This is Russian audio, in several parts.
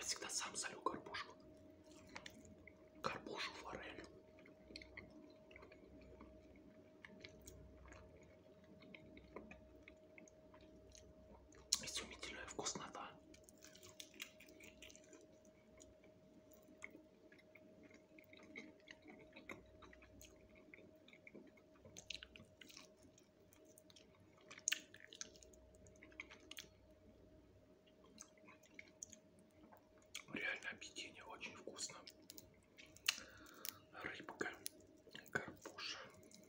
всегда сам солю горбушку. Горбушу, форель. Изумительная вкуснота. Реально объедение, очень вкусно. Рыбка, горбуша.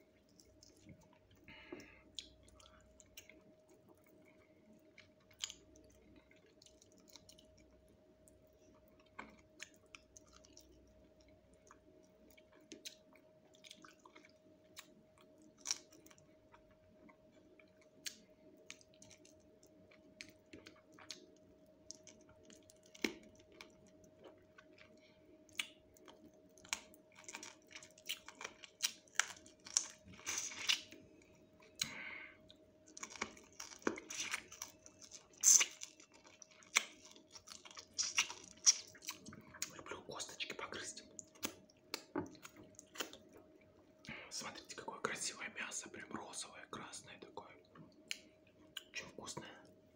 Люблю косточки погрызть. Смотрите, какое красивое мясо, прям розовое, красное такое. Очень вкусное.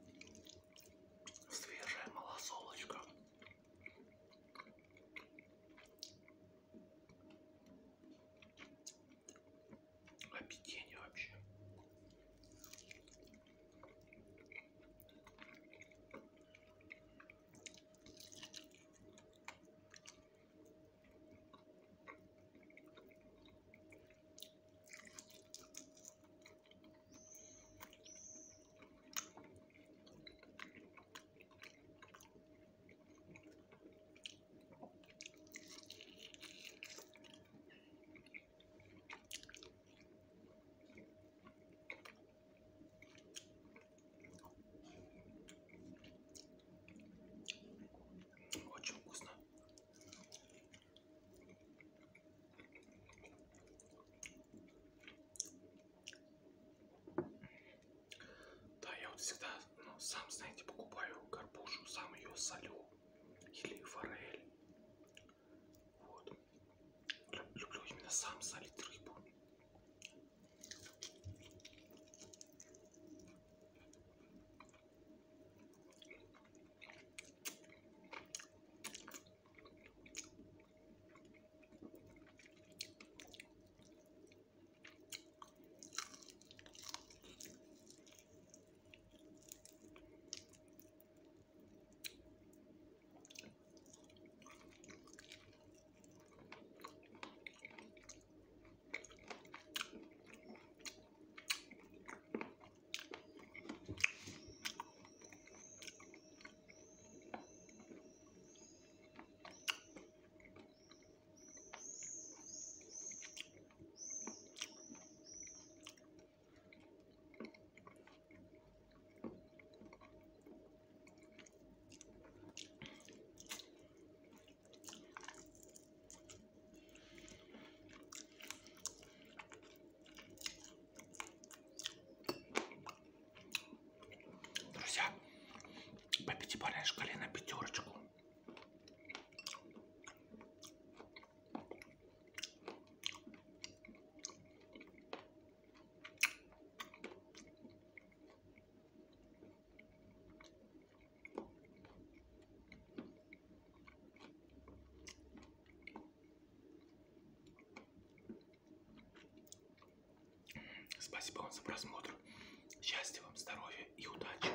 Свежая малосолочка. Объедение вообще. Очень вкусно. Да, я вот всегда, сам, знаете, покупаю горбушу, сам ее солю. Или форель. Вот. Люблю именно сам солить рыбу. Друзья, по пятибалльной шкале на пятерочку. Спасибо вам за просмотр. Счастья вам, здоровья и удачи.